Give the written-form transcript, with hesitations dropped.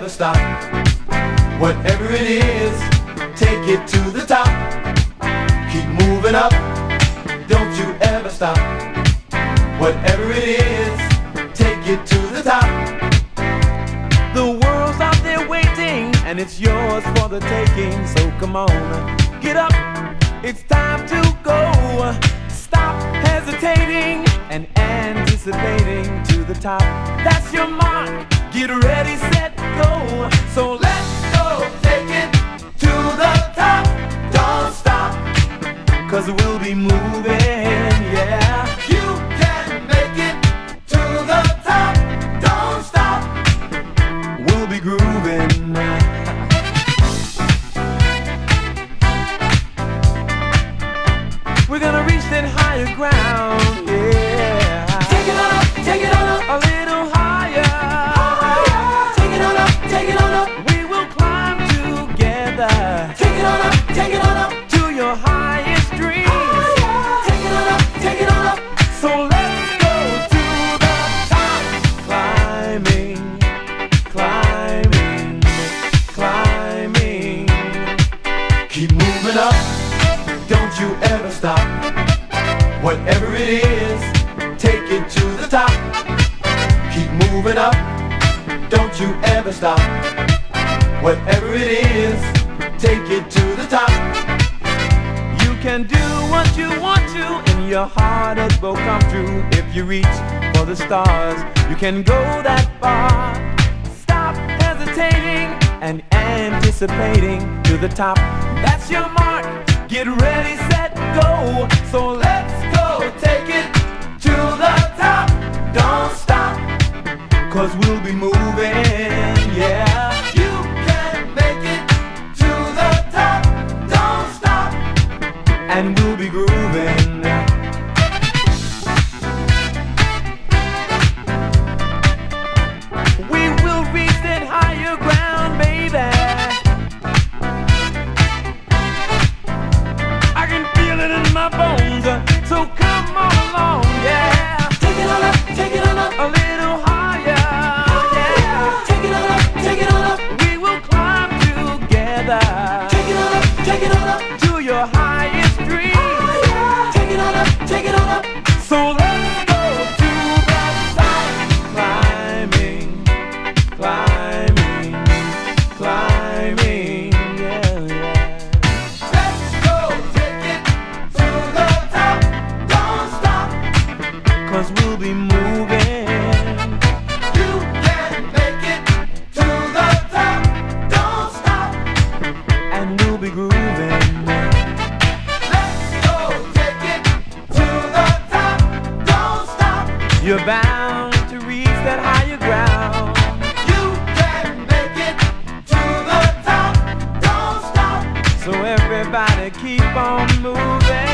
ever stop. Whatever it is, take it to the top. Keep moving up, don't you ever stop. Whatever it is, take it to the top. The world's out there waiting, and it's yours for the taking. So come on, get up, it's time to go. Stop hesitating and anticipating to the top. That's your mark, get ready, set, go. So let's go, take it to the top. Don't stop, 'cause we'll be moving, yeah. You can make it to the top. Don't stop, we'll be grooving. We're gonna reach that higher ground, yeah. take it on up, take it on up. A little higher. Take it on up, take it on up. We will climb together. Take it on up, take it on up. To your highest dreams. Take it on up, take it on up. So let's go to the top. Climbing, climbing, climbing. Keep moving up, don't you ever stop. Whatever it is, take it to the top. Keep moving up, don't you ever stop. Whatever it is, take it to the top. You can do what you want to, and your heart it will come true. If you reach for the stars, you can go that far. Stop hesitating and anticipating to the top. That's your mark, get ready, set, go. So let's go, take it to the top. Don't stop, 'cause we'll be moving, yeah. You can make it to the top. Don't stop, And we'll be grooving. We will reach that higher ground, baby. I can feel it in my bones, so come on along, yeah. take it on up, take it on up. A little higher, yeah. Take it on up, take it on up. We will climb together Take it on up, take it on up. to your highest dreams. Take it on up, take it on up. So let's go to the top. Climbing, climbing, climbing, yeah, yeah. Let's go, take it to the top. Don't stop, 'Cause we'll be moving. you can make it to the top. Don't stop, And we'll be grooving. let's go, take it to the top. Don't stop, You're bound to reach that higher ground. you can make it to the top. Don't stop, So everybody keep on moving.